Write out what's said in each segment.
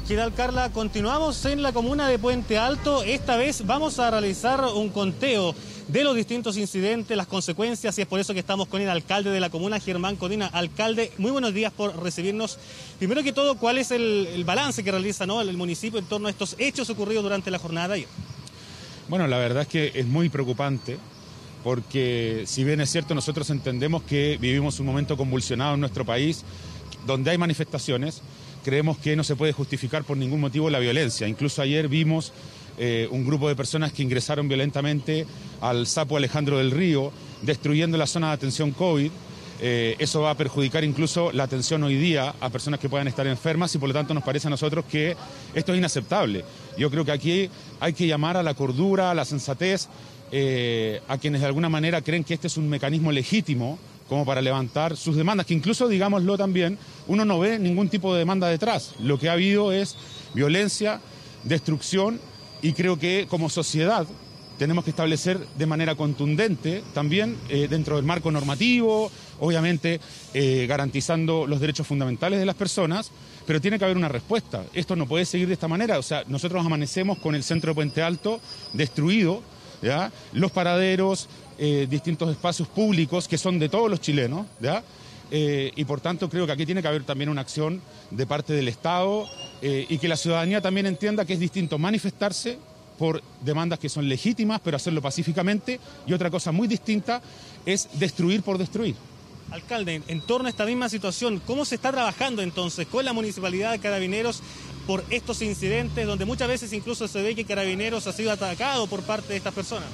¿Qué tal, Carla? Continuamos en la comuna de Puente Alto. Esta vez vamos a realizar un conteo de los distintos incidentes, las consecuencias, y es por eso que estamos con el alcalde de la comuna, Germán Codina. Alcalde, muy buenos días por recibirnos. Primero que todo, ¿cuál es el balance que realiza el municipio en torno a estos hechos ocurridos durante la jornada de ayer? Bueno, la verdad es que es muy preocupante, porque si bien es cierto, nosotros entendemos que vivimos un momento convulsionado en nuestro país, donde hay manifestaciones. Creemos que no se puede justificar por ningún motivo la violencia. Incluso ayer vimos un grupo de personas que ingresaron violentamente al Sapo Alejandro del Río, destruyendo la zona de atención COVID. Eso va a perjudicar incluso la atención hoy día a personas que puedan estar enfermas, y por lo tanto nos parece a nosotros que esto es inaceptable. Yo creo que aquí hay que llamar a la cordura, a la sensatez, a quienes de alguna manera creen que este es un mecanismo legítimo como para levantar sus demandas, que incluso, digámoslo también, uno no ve ningún tipo de demanda detrás. Lo que ha habido es violencia, destrucción, y creo que como sociedad tenemos que establecer de manera contundente, también dentro del marco normativo, obviamente garantizando los derechos fundamentales de las personas, pero tiene que haber una respuesta. Esto no puede seguir de esta manera. O sea, nosotros amanecemos con el centro de Puente Alto destruido, ¿ya? Los paraderos, distintos espacios públicos que son de todos los chilenos, ¿ya? Y por tanto creo que aquí tiene que haber también una acción de parte del Estado, y que la ciudadanía también entienda que es distinto manifestarse por demandas que son legítimas, pero hacerlo pacíficamente, y otra cosa muy distinta es destruir por destruir. Alcalde, en torno a esta misma situación, ¿cómo se está trabajando entonces con la Municipalidad de Carabineros por estos incidentes, donde muchas veces incluso se ve que Carabineros ha sido atacado por parte de estas personas?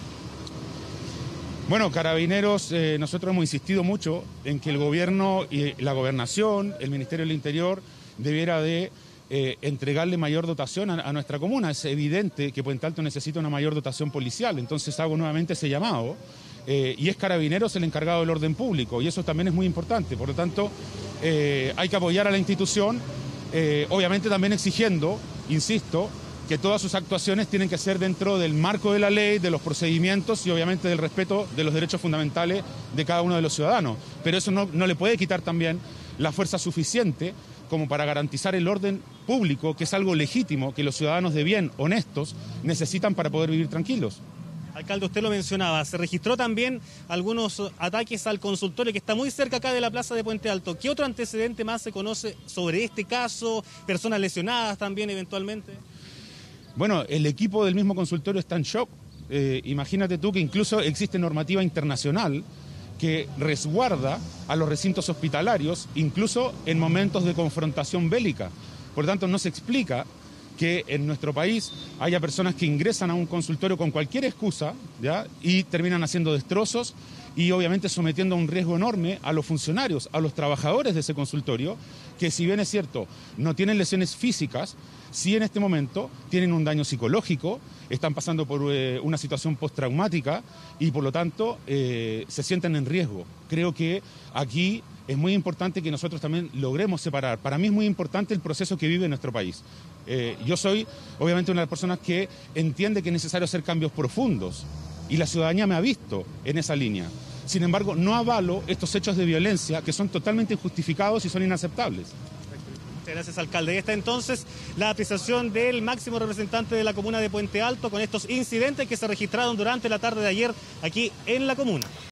Bueno, Carabineros, nosotros hemos insistido mucho en que el gobierno y la gobernación, el Ministerio del Interior, debiera de entregarle mayor dotación a nuestra comuna. Es evidente que Puente Alto necesita una mayor dotación policial, entonces hago nuevamente ese llamado, y es Carabineros el encargado del orden público, y eso también es muy importante. Por lo tanto, hay que apoyar a la institución, obviamente también exigiendo, insisto, que todas sus actuaciones tienen que ser dentro del marco de la ley, de los procedimientos y obviamente del respeto de los derechos fundamentales de cada uno de los ciudadanos. Pero eso no le puede quitar también la fuerza suficiente como para garantizar el orden público, que es algo legítimo, que los ciudadanos de bien, honestos, necesitan para poder vivir tranquilos. Alcalde, usted lo mencionaba, se registró también algunos ataques al consultorio que está muy cerca acá de la plaza de Puente Alto. ¿Qué otro antecedente más se conoce sobre este caso? ¿Personas lesionadas también eventualmente? Bueno, el equipo del mismo consultorio está en shock. Imagínate tú que incluso existe normativa internacional que resguarda a los recintos hospitalarios, incluso en momentos de confrontación bélica. Por lo tanto, no se explica que en nuestro país haya personas que ingresan a un consultorio con cualquier excusa, ¿ya? Y terminan haciendo destrozos y obviamente sometiendo a un riesgo enorme a los funcionarios, a los trabajadores de ese consultorio, que si bien es cierto, no tienen lesiones físicas, sí en este momento tienen un daño psicológico, están pasando por una situación postraumática y por lo tanto se sienten en riesgo. Creo que aquí es muy importante que nosotros también logremos separar. Para mí es muy importante el proceso que vive nuestro país. Yo soy obviamente una de las personas que entiende que es necesario hacer cambios profundos y la ciudadanía me ha visto en esa línea. Sin embargo, no avalo estos hechos de violencia que son totalmente injustificados y son inaceptables. Muchas gracias, alcalde. Esta entonces la apreciación del máximo representante de la comuna de Puente Alto con estos incidentes que se registraron durante la tarde de ayer aquí en la comuna.